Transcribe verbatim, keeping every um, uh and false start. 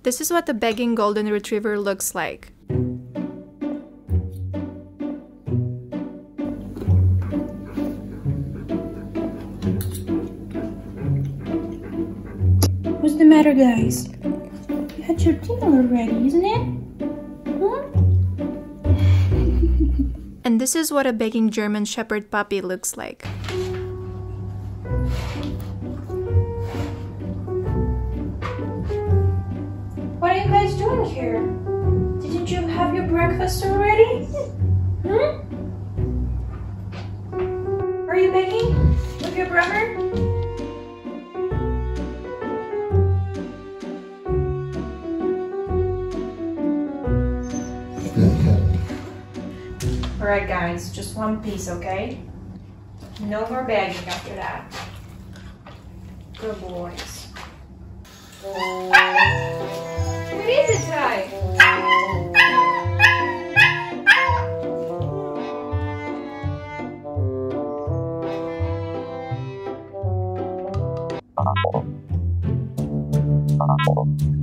This is what the begging golden retriever looks like. What's the matter, guys? You had your dinner already, isn't it? Huh? And this is what a begging German Shepherd puppy looks like. What are you guys doing here? Didn't you have your breakfast already? Hmm? Are you begging with your brother? Alright guys, just one piece, okay? No more begging after that. Good boys. What is it, Ty? Oh.